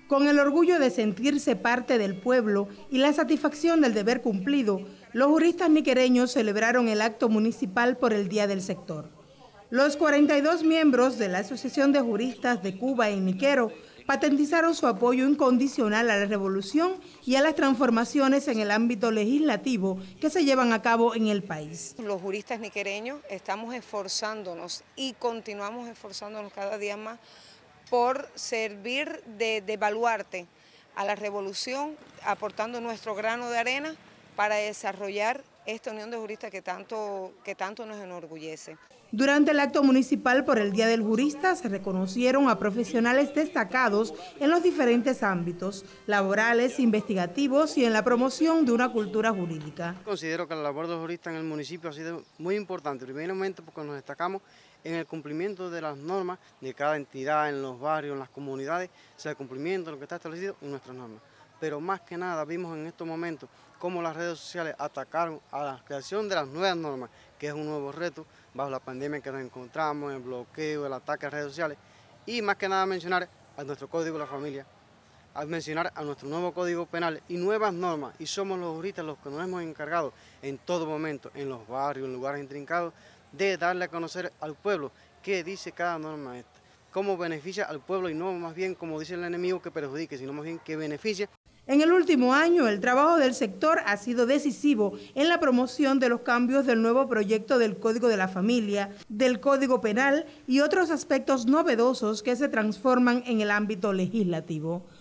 Con el orgullo de sentirse parte del pueblo y la satisfacción del deber cumplido, los juristas niquereños celebraron el acto municipal por el Día del Sector. Los 42 miembros de la Asociación de Juristas de Cuba en Niquero patentizaron su apoyo incondicional a la revolución y a las transformaciones en el ámbito legislativo que se llevan a cabo en el país. Los juristas niquereños estamos esforzándonos y continuamos esforzándonos cada día más por servir de baluarte a la revolución, aportando nuestro grano de arena para desarrollar esta unión de juristas que tanto nos enorgullece. Durante el acto municipal por el Día del Jurista se reconocieron a profesionales destacados en los diferentes ámbitos, laborales, investigativos y en la promoción de una cultura jurídica. Considero que la labor de los juristas en el municipio ha sido muy importante, primeramente porque nos destacamos en el cumplimiento de las normas de cada entidad, en los barrios, en las comunidades, o sea, el cumplimiento de lo que está establecido en nuestras normas. Pero más que nada vimos en estos momentos cómo las redes sociales atacaron a la creación de las nuevas normas, que es un nuevo reto bajo la pandemia que nos encontramos, el bloqueo, el ataque a redes sociales, y más que nada mencionar a nuestro Código de la Familia, a mencionar a nuestro nuevo Código Penal y nuevas normas, y somos los juristas los que nos hemos encargado en todo momento, en los barrios, en lugares intrincados, de darle a conocer al pueblo qué dice cada norma esta, cómo beneficia al pueblo y no más bien como dice el enemigo que perjudique, sino más bien que beneficia. En el último año, el trabajo del sector ha sido decisivo en la promoción de los cambios del nuevo proyecto del Código de la Familia, del Código Penal y otros aspectos novedosos que se transforman en el ámbito legislativo.